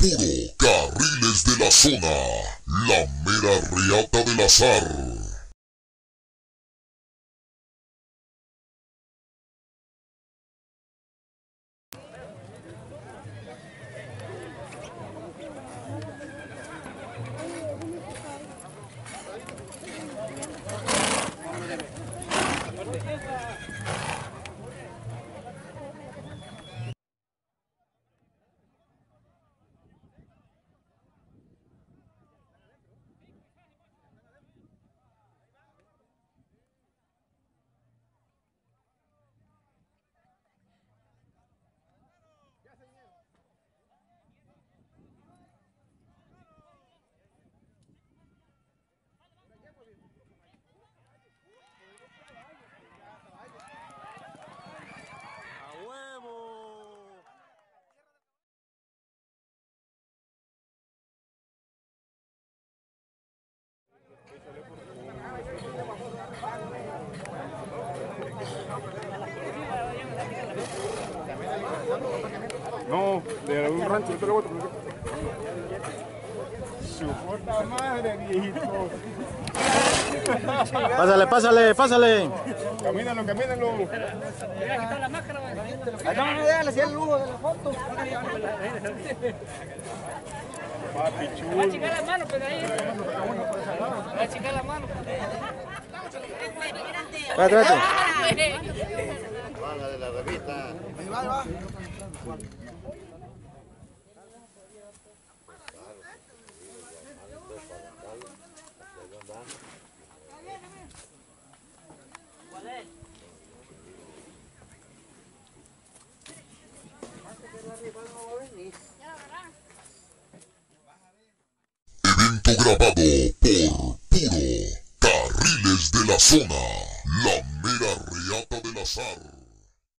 puro, carriles de la zona, la mera reata del azar. No, de un rancho, yo te lo voy a poner. Su puta madre, viejito. Pásale, pásale, pásale. Camínalo, camínalo. Quita la máscara, No, déjale hacer el lujo de la foto. Papi va a chulo. chicar la mano, pero ahí. Va a chicar la mano. Vete, vete. Mala de la revista. Ahí va, ahí va. Evento grabado por Puro, carriles de la zona, la mera reata del azar.